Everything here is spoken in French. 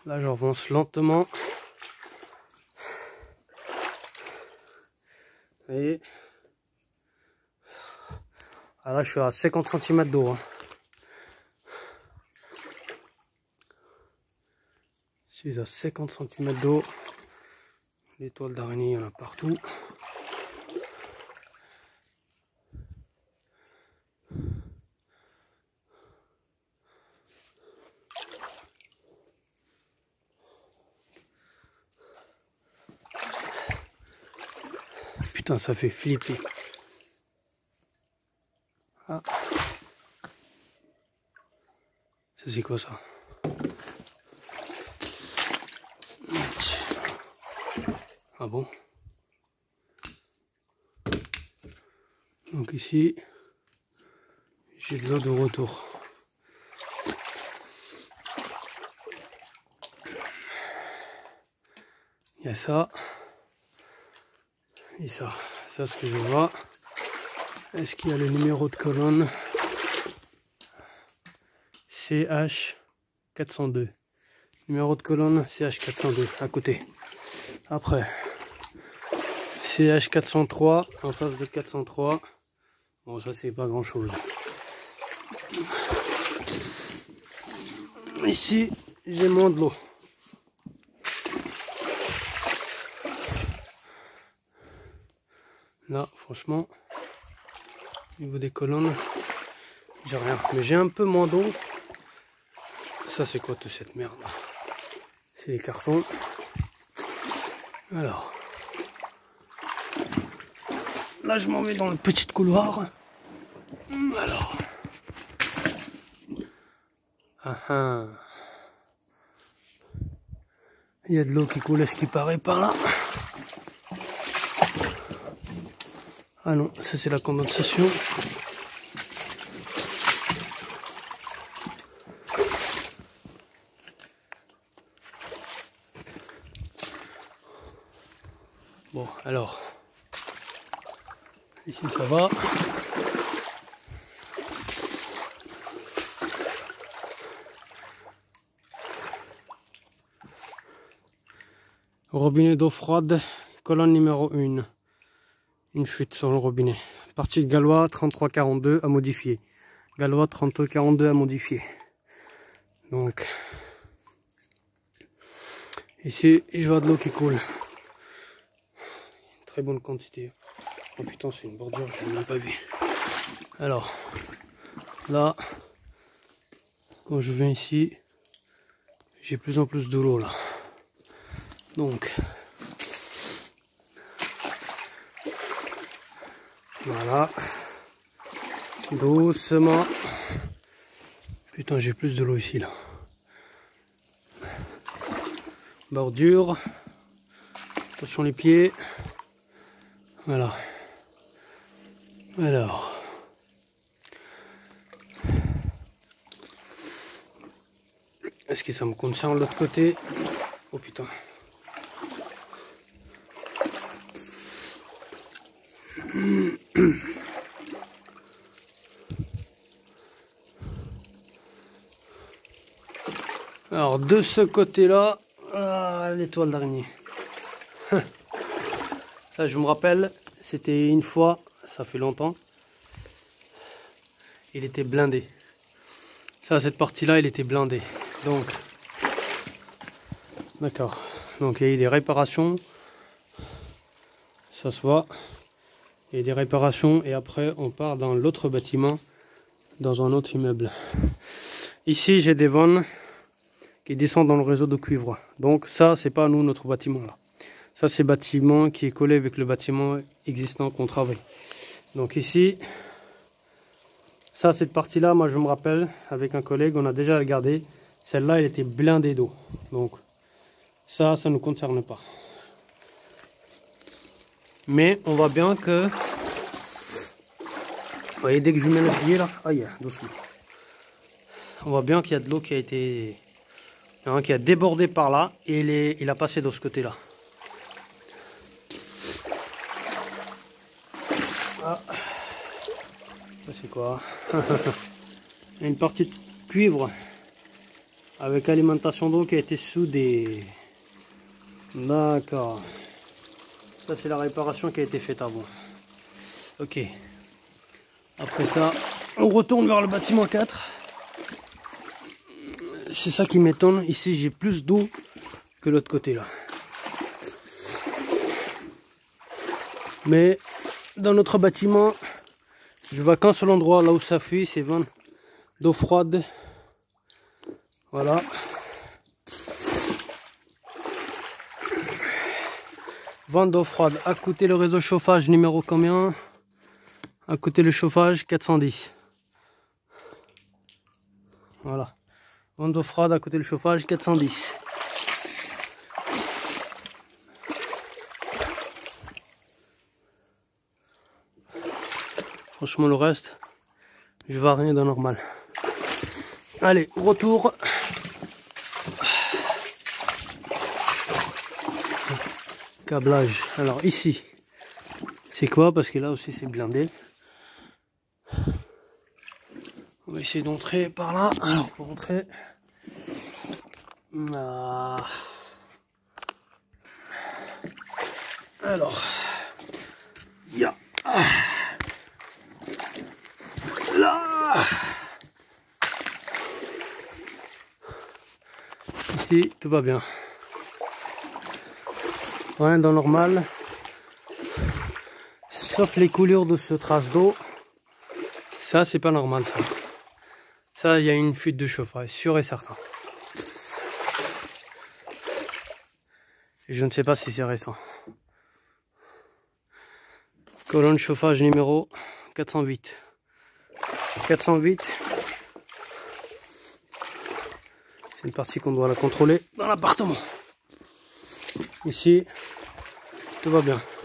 Là, j'avance lentement. Vous voyez. Ah, là, je suis à 50 cm d'eau. Hein. Je suis à 50 cm d'eau. Les toiles d'araignée, il y en a partout. Putain, ça fait flipper. Ah. Ça c'est quoi ça? Ah bon? Donc ici, j'ai de l'eau de retour. Il y a ça. Et ça. Ça, ce que je vois. Est-ce qu'il y a le numéro de colonne? CH402. Numéro de colonne CH402 à côté. Après, CH403 en face de 403. Bon, ça c'est pas grand chose. Ici, j'ai moins de l'eau. Là, franchement, au niveau des colonnes, j'ai rien. Mais j'ai un peu moins d'eau. Ça, c'est quoi toute cette merde? C'est les cartons. Alors, là, je m'en vais dans le petit couloir. Alors, il y a de l'eau qui coule, à ce qui paraît par là. Ah non, ça c'est la condensation. Bon, alors, ici ça va. Robinet d'eau froide, colonne numéro 1. Une fuite sur le robinet. Partie de gallois 3342 à modifier. Gallois 3342 à modifier. Donc, ici, je vois de l'eau qui coule. Très bonne quantité. Oh putain, c'est une bordure, je n'ai même pas vu. Alors, là, quand je viens ici, j'ai plus en plus de l'eau là. Donc, voilà. Doucement. Putain, j'ai plus de l'eau ici là. Bordure. Attention les pieds. Voilà. Alors. Est-ce que ça me concerne de l'autre côté? Oh putain. Alors de ce côté-là, les toiles d'araignée. Ça je me rappelle, c'était une fois, ça fait longtemps, il était blindé. Ça, cette partie-là, il était blindé. Donc, d'accord. Donc il y a eu des réparations. Ça se voit. Il y a des réparations et après on part dans l'autre bâtiment, dans un autre immeuble. Ici j'ai des vannes qui descendent dans le réseau de cuivre. Donc ça c'est pas nous notre bâtiment là. Ça c'est le bâtiment qui est collé avec le bâtiment existant qu'on travaille. Donc ici, ça cette partie là, moi je me rappelle avec un collègue, on a déjà regardé. Celle-là elle était blindée d'eau. Donc ça ne nous concerne pas. Mais on voit bien que, vous voyez, dès que je mets le pied là, aïe, doucement. On voit bien qu'il y a de l'eau qui a été, qui a débordé par là et il a passé de ce côté-là. Ah, ça c'est quoi? Une partie de cuivre avec alimentation d'eau qui a été soudée. D'accord. Ça c'est la réparation qui a été faite avant. Ok. Après ça, on retourne vers le bâtiment 4. C'est ça qui m'étonne. Ici j'ai plus d'eau que l'autre côté là. Mais dans notre bâtiment, je vois qu'un seul endroit là où ça fuit, c'est vent d'eau froide. Voilà. Vent d'eau froide. À côté le réseau chauffage numéro combien? À côté le chauffage 410. Voilà. Vent d'eau froide à côté le chauffage 410. Franchement le reste, je vois rien de normal. Allez, retour. Câblage. Alors ici, c'est quoi? Parce que là aussi c'est blindé. On va essayer d'entrer par là. Alors pour entrer, alors, ya, là. Ici tout va bien. Rien de normal, sauf les coulures de ce trace d'eau. Ça c'est pas normal ça. Ça il y a une fuite de chauffage, sûr et certain. Et je ne sais pas si c'est récent. Colonne de chauffage numéro 408. 408. C'est une partie qu'on doit la contrôler dans l'appartement. Ici, tout va bien.